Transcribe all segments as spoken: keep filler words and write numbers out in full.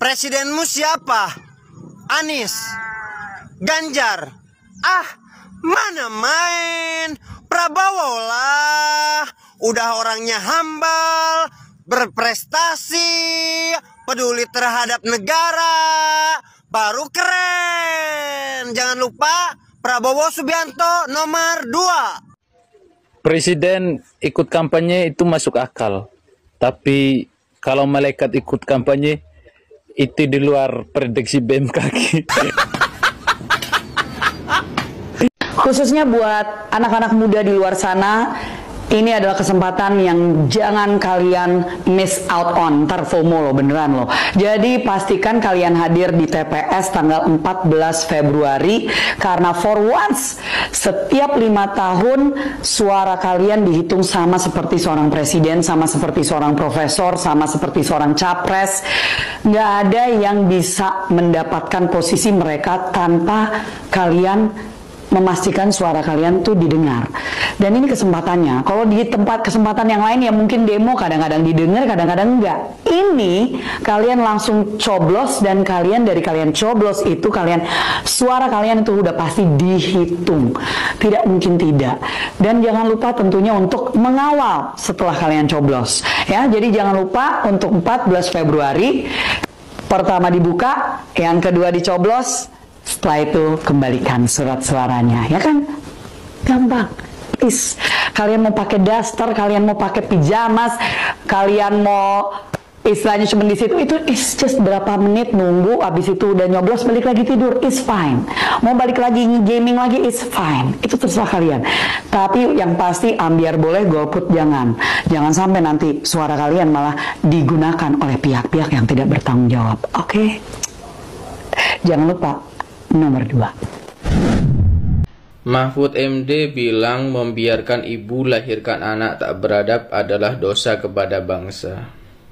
Presidenmu siapa? Anies? Ganjar? Ah, mana main? Prabowo lah. Udah orangnya hambal, berprestasi, peduli terhadap negara, baru keren. Jangan lupa Prabowo Subianto nomor dua. Presiden ikut kampanye itu masuk akal, tapi kalau malaikat ikut kampanye itu di luar prediksi B M K G. Khususnya buat anak-anak muda di luar sana, ini adalah kesempatan yang jangan kalian miss out on. Ntar FOMO loh, beneran loh. Jadi pastikan kalian hadir di T P S tanggal empat belas Februari, karena for once setiap lima tahun suara kalian dihitung sama seperti seorang presiden, sama seperti seorang profesor, sama seperti seorang capres. Nggak ada yang bisa mendapatkan posisi mereka tanpa kalian memastikan suara kalian tuh didengar. Dan ini kesempatannya. Kalau di tempat kesempatan yang lain ya mungkin demo kadang-kadang didengar, kadang-kadang enggak. Ini kalian langsung coblos, dan kalian dari kalian coblos itu kalian suara kalian itu udah pasti dihitung. Tidak mungkin tidak. Dan jangan lupa tentunya untuk mengawal setelah kalian coblos. Ya, jadi jangan lupa untuk empat belas Februari pertama dibuka, yang kedua dicoblos. Setelah itu kembalikan surat suaranya, ya kan? Gampang. Is, kalian mau pakai daster, kalian mau pakai pijamas, kalian mau istilahnya cuma di situ, itu is just berapa menit nunggu, habis itu udah nyoblos balik lagi tidur, is fine. Mau balik lagi gaming lagi, is fine. Itu terserah kalian. Tapi yang pasti ambiar boleh, golput jangan. Jangan sampai nanti suara kalian malah digunakan oleh pihak-pihak yang tidak bertanggung jawab. Oke? Okay? Jangan lupa nomor dua. Mahfud M D bilang membiarkan ibu lahirkan anak tak beradab adalah dosa kepada bangsa.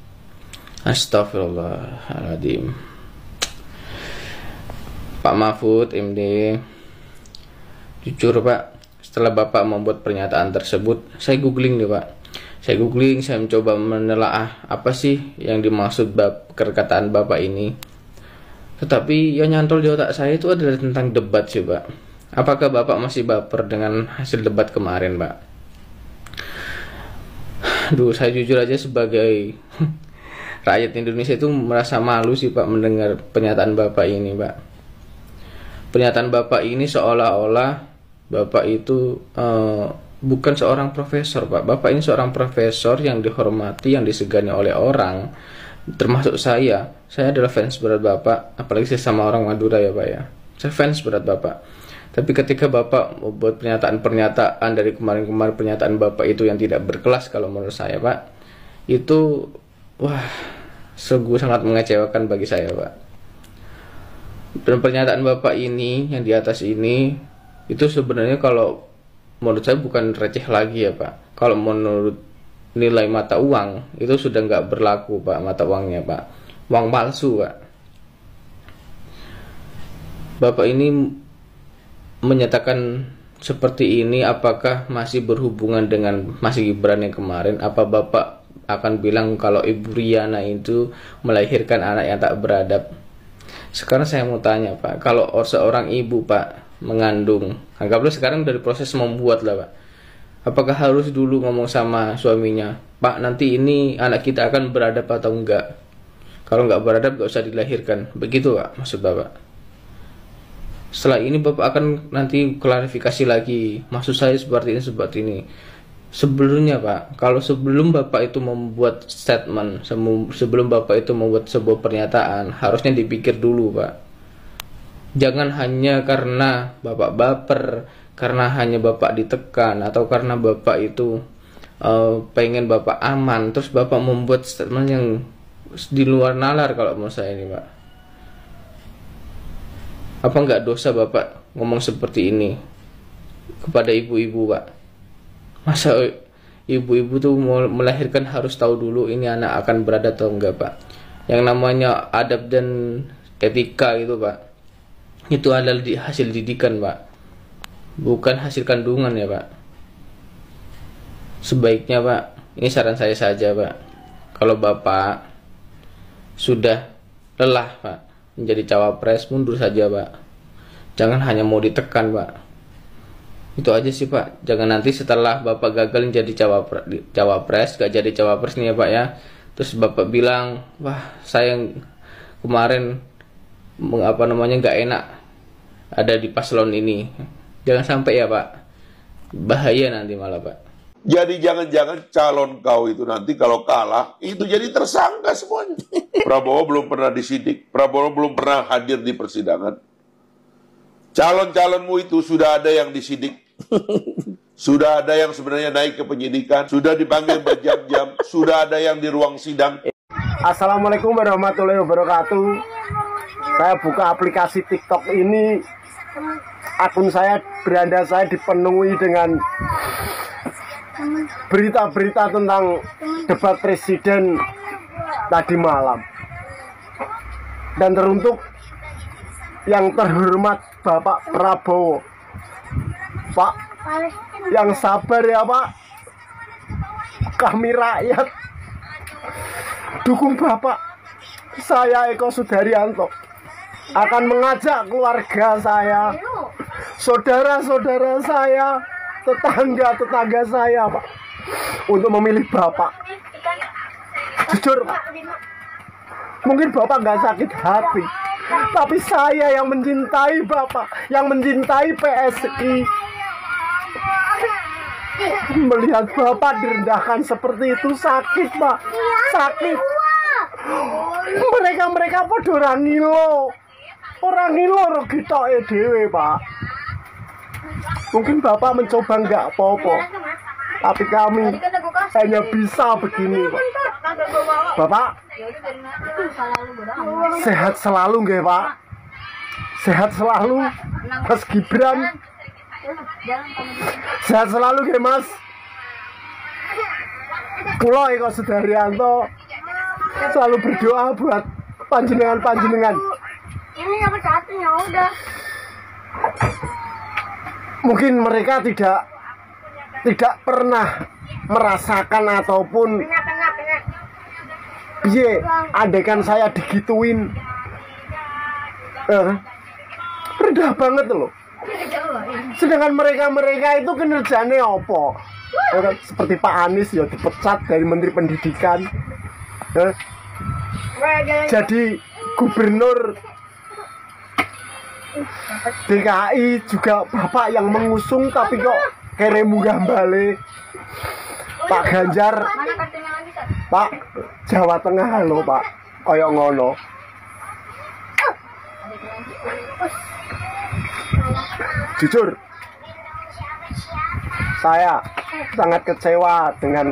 Astagfirullahaladzim. Pak Mahfud M D, jujur Pak, setelah Bapak membuat pernyataan tersebut, saya googling nih Pak. Saya googling, saya mencoba menelaah apa sih yang dimaksud bab perkataan Bapak ini. Tetapi yang nyantol di otak saya itu adalah tentang debat sih Pak. Apakah Bapak masih baper dengan hasil debat kemarin Pak? Duh, saya jujur aja sebagai rakyat Indonesia itu merasa malu sih Pak mendengar pernyataan Bapak ini Pak. Pernyataan Bapak ini seolah-olah Bapak itu uh, bukan seorang profesor Pak. Bapak ini seorang profesor yang dihormati, yang disegani oleh orang, termasuk saya. Saya adalah fans berat Bapak, apalagi saya sama orang Madura ya Pak ya. Saya fans berat Bapak. Tapi ketika Bapak membuat pernyataan-pernyataan dari kemarin-kemarin, pernyataan Bapak itu yang tidak berkelas kalau menurut saya Pak, itu wah, sungguh sangat mengecewakan bagi saya Pak. Dan pernyataan Bapak ini yang di atas ini, itu sebenarnya kalau menurut saya bukan receh lagi ya Pak. Kalau menurut nilai mata uang itu sudah nggak berlaku Pak, mata uangnya Pak, uang palsu Pak. Bapak ini menyatakan seperti ini, apakah masih berhubungan dengan Mas Gibran yang kemarin? Apa Bapak akan bilang kalau Ibu Riana itu melahirkan anak yang tak beradab? Sekarang saya mau tanya Pak, kalau seorang ibu Pak mengandung, anggaplah sekarang dari proses membuat lah Pak, apakah harus dulu ngomong sama suaminya, Pak nanti ini anak kita akan beradab atau enggak? Kalau enggak beradab enggak usah dilahirkan. Begitu Pak maksud Bapak. Setelah ini Bapak akan nanti klarifikasi lagi, maksud saya seperti ini, seperti ini. Sebelumnya Pak, kalau sebelum Bapak itu membuat statement, sebelum Bapak itu membuat sebuah pernyataan, harusnya dipikir dulu Pak. Jangan hanya karena Bapak baper, karena hanya Bapak ditekan, atau karena Bapak itu uh, pengen Bapak aman, terus Bapak membuat statement yang di luar nalar kalau menurut saya ini Pak. Apa nggak dosa Bapak ngomong seperti ini kepada ibu-ibu Pak? Masa ibu-ibu tuh mau melahirkan harus tahu dulu ini anak akan berada atau enggak Pak? Yang namanya adab dan etika itu Pak, itu adalah di hasil didikan Pak, bukan hasil kandungan ya Pak. Sebaiknya Pak, ini saran saya saja Pak, kalau Bapak sudah lelah Pak menjadi cawapres, mundur saja Pak. Jangan hanya mau ditekan Pak. Itu aja sih Pak. Jangan nanti setelah Bapak gagal jadi cawapres, cawapres gak jadi cawapres nih ya Pak ya, terus Bapak bilang, wah saya kemarin apa namanya nggak enak ada di paslon ini. Jangan sampai ya Pak, bahaya nanti malah Pak. Jadi jangan-jangan calon kau itu nanti kalau kalah itu jadi tersangka semuanya. Prabowo belum pernah disidik, Prabowo belum pernah hadir di persidangan. Calon-calonmu itu sudah ada yang disidik, sudah ada yang sebenarnya naik ke penyidikan, sudah dipanggil berjam-jam, sudah ada yang di ruang sidang. Assalamualaikum warahmatullahi wabarakatuh. Saya buka aplikasi TikTok ini, akun saya, beranda saya dipenuhi dengan berita-berita tentang debat presiden tadi malam. Dan teruntuk yang terhormat Bapak Prabowo, Pak, yang sabar ya Pak, kami rakyat dukung Bapak. Saya Eko Sudaryanto akan mengajak keluarga saya, saudara-saudara saya, tetangga-tetangga saya Pak, untuk memilih Bapak. Jujur Pak, mungkin Bapak nggak sakit hati, tapi saya yang mencintai Bapak, yang mencintai P S I, melihat Bapak direndahkan seperti itu sakit Pak, sakit. Mereka-mereka podo orang ngilo, orang ngilo rugi toke dhewe Pak. Mungkin Bapak mencoba nggak apa-apa, tapi kami hanya bisa begini Pak. Bapak sehat selalu nggih Pak, sehat selalu Mas Gibran, sehat selalu nggih Mas. Kula Eko Sudaryanto selalu berdoa buat panjenengan-panjenengan. Ini apa satunya udah. Mungkin mereka tidak tidak pernah merasakan ataupun piye andaikan saya digituin, eh, rendah banget loh. Sedangkan mereka-mereka itu kinerjanya apa? Eh, seperti Pak Anies ya dipecat dari Menteri Pendidikan, eh, jadi gubernur D K I juga Bapak yang mengusung, tapi kok kere munggah balik. Pak Ganjar, Pak Jawa Tengah loh Pak, koyok ngono. Jujur, saya sangat kecewa dengan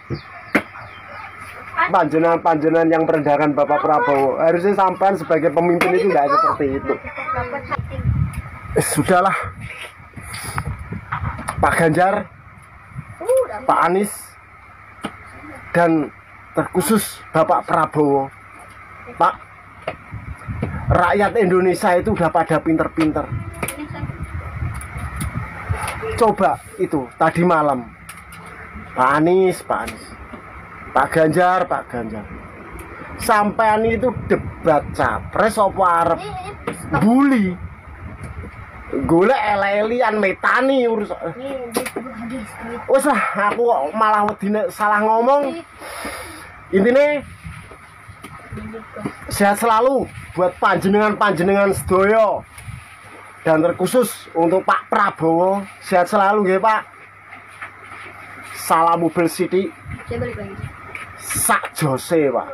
panjenengan-panjenengan yang merendahkan Bapak Prabowo. Harusnya sampean sebagai pemimpin itu nggak seperti itu. Eh, sudahlah, Pak Ganjar, Pak Anies, dan terkhusus Bapak Prabowo, Pak, rakyat Indonesia itu udah pada pinter-pinter. Coba itu tadi malam, Pak Anies, Pak Anies, Pak Ganjar, Pak Ganjar, sampean itu debat capres apa arep bully, golek ele-elian metani urus. Wes lah, aku malah wedine salah ngomong. Intine sehat selalu buat panjenengan-panjenengan sedoyo, dan terkhusus untuk Pak Prabowo, sehat selalu nggih Pak. Salam mobil sithik. Sak jose Pak.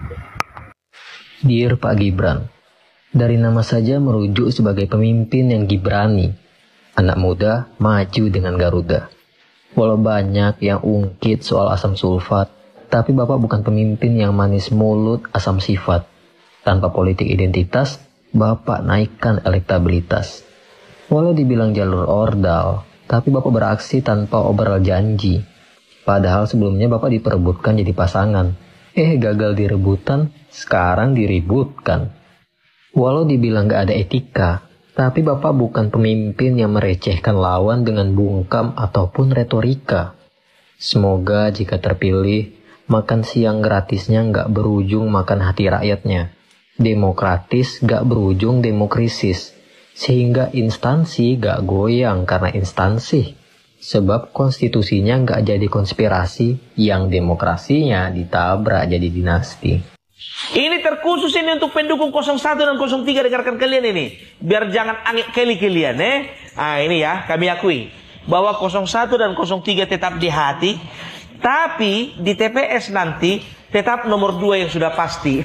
Dear Pak Gibran, dari nama saja merujuk sebagai pemimpin yang gibrani, anak muda maju dengan Garuda. Walau banyak yang ungkit soal asam sulfat, tapi Bapak bukan pemimpin yang manis mulut asam sifat. Tanpa politik identitas, Bapak naikkan elektabilitas. Walau dibilang jalur ordal, tapi Bapak beraksi tanpa obrol janji. Padahal sebelumnya Bapak diperebutkan jadi pasangan. Eh gagal di rebutan, sekarang diributkan. Walau dibilang gak ada etika, tapi Bapak bukan pemimpin yang merecehkan lawan dengan bungkam ataupun retorika. Semoga jika terpilih, makan siang gratisnya nggak berujung makan hati rakyatnya. demokratis gak berujung demokrisis, sehingga instansi gak goyang karena instansi. Sebab konstitusinya gak jadi konspirasi, yang demokrasinya ditabrak jadi dinasti. Ini terkhusus ini untuk pendukung nol satu dan nol tiga rekan kalian ini. Biar jangan angin kali kalian eh. Ah ini ya, kami akui bahwa nol satu dan nol tiga tetap di hati, tapi di T P S nanti tetap nomor dua yang sudah pasti.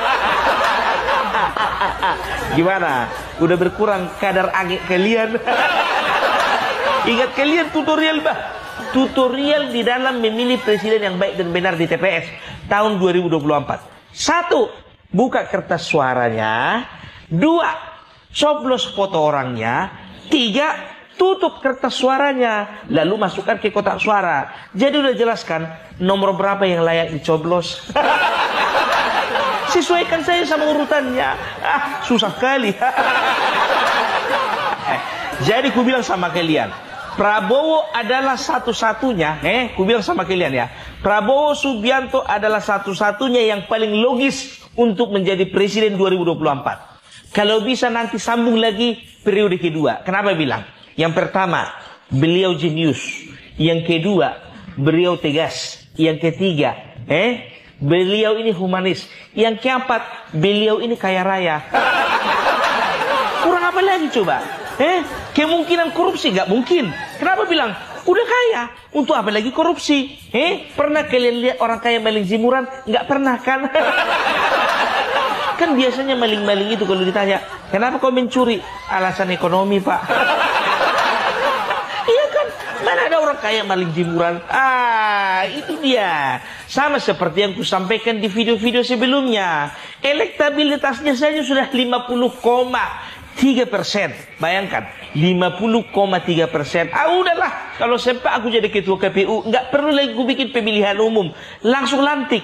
Gimana? Udah berkurang kadar angin kalian? Ingat kalian tutorial bah, tutorial di dalam memilih presiden yang baik dan benar di T P S tahun dua ribu dua puluh empat. Satu, buka kertas suaranya. Dua, coblos foto orangnya. Tiga, tutup kertas suaranya, lalu masukkan ke kotak suara. Jadi udah jelaskan nomor berapa yang layak dicoblos. Sesuaikan saya sama urutannya. Ah, susah kali. Jadi ku bilang sama kalian, Prabowo adalah satu-satunya, eh, ku bilang sama kalian ya, Prabowo Subianto adalah satu-satunya yang paling logis untuk menjadi presiden dua ribu dua puluh empat. Kalau bisa nanti sambung lagi periode kedua. Kenapa bilang? Yang pertama, beliau jenius. Yang kedua, beliau tegas. Yang ketiga, eh, beliau ini humanis. Yang keempat, beliau ini kaya raya. Kurang apa lagi coba? Eh, kemungkinan korupsi nggak mungkin. Kenapa bilang? Udah kaya, untuk apa lagi korupsi? Eh, pernah kalian lihat orang kaya maling jemuran? Nggak pernah kan? Kan biasanya maling-maling itu kalau ditanya, kenapa kau mencuri? Alasan ekonomi, Pak. Iya kan? Mana ada orang kaya maling jemuran? Ah, itu dia. Sama seperti yang kusampaikan di video-video sebelumnya. Elektabilitasnya saja sudah lima puluh koma tiga persen. Bayangkan, lima puluh koma tiga persen. Ah udahlah, kalau sempat aku jadi ketua K P U, nggak perlu lagi aku bikin pemilihan umum, langsung lantik.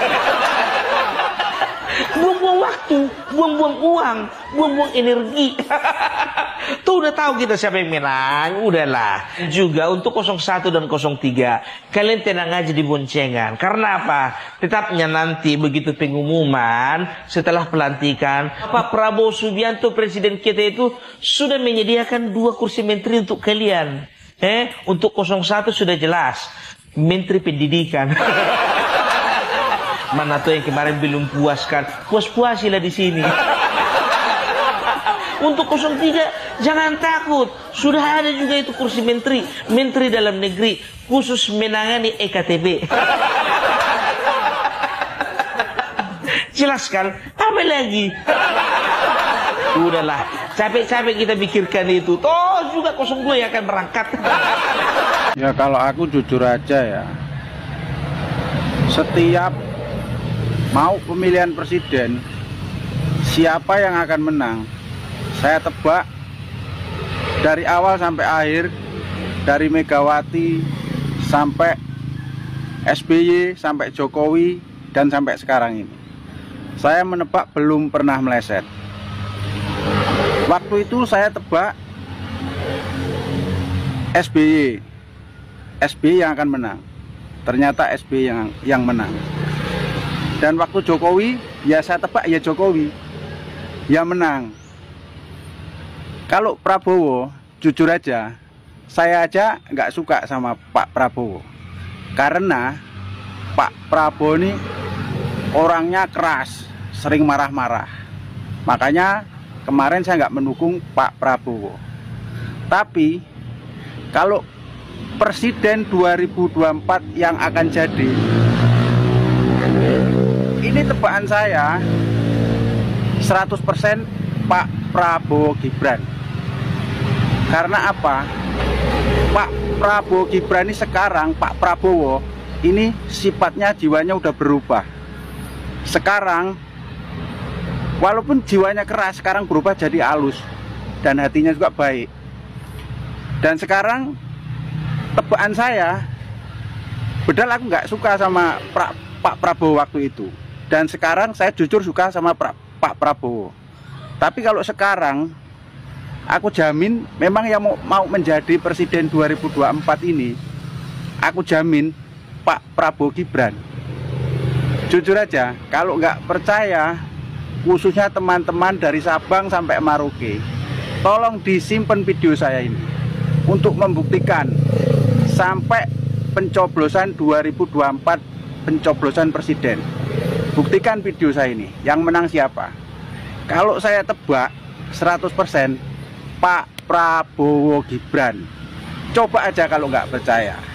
Buang-buang waktu, buang-buang uang, buang-buang energi. Tuh udah tahu kita siapa yang menang, udahlah. Juga untuk nol satu dan nol tiga, kalian tenang aja di boncengan. Karena apa? Tetapnya nanti begitu pengumuman, setelah pelantikan, Pak Prabowo Subianto presiden kita itu sudah menyediakan dua kursi menteri untuk kalian. Eh, untuk nol satu sudah jelas, Menteri Pendidikan. Mana tuh yang kemarin belum puaskan, puas-puasilah di sini. Untuk nol tiga jangan takut, sudah ada juga itu kursi menteri, menteri dalam negeri khusus menangani E K T B. Jelaskan, apa lagi? Udahlah, capek-capek kita pikirkan itu. Toh juga nol dua yang akan berangkat. Ya kalau aku jujur aja ya, setiap mau pemilihan presiden, siapa yang akan menang, saya tebak dari awal sampai akhir, dari Megawati sampai S B Y sampai Jokowi dan sampai sekarang ini, saya menebak belum pernah meleset. Waktu itu saya tebak S B Y, S B Y yang akan menang. Ternyata S B Y yang yang menang. Dan waktu Jokowi, ya saya tebak ya Jokowi yang menang. Kalau Prabowo, jujur aja, saya aja nggak suka sama Pak Prabowo. Karena Pak Prabowo ini orangnya keras, sering marah-marah. Makanya kemarin saya nggak mendukung Pak Prabowo. Tapi kalau Presiden dua ribu dua puluh empat yang akan jadi, ini tebakan saya seratus persen Pak Prabowo Gibran. Karena apa? Pak Prabowo Gibran ini sekarang, Pak Prabowo ini sifatnya, jiwanya udah berubah. Sekarang walaupun jiwanya keras, sekarang berubah jadi halus dan hatinya juga baik. Dan sekarang tebakan saya, bedal aku nggak suka sama pra, Pak Prabowo waktu itu. Dan sekarang saya jujur suka sama pra, Pak Prabowo. Tapi kalau sekarang, aku jamin memang yang mau, mau menjadi presiden dua ribu dua puluh empat ini, aku jamin Pak Prabowo Gibran. Jujur aja, kalau nggak percaya, khususnya teman-teman dari Sabang sampai Merauke, tolong disimpan video saya ini untuk membuktikan sampai pencoblosan dua ribu dua puluh empat, pencoblosan presiden. Buktikan video saya ini, yang menang siapa. Kalau saya tebak seratus persen Pak Prabowo Gibran. Coba aja kalau nggak percaya.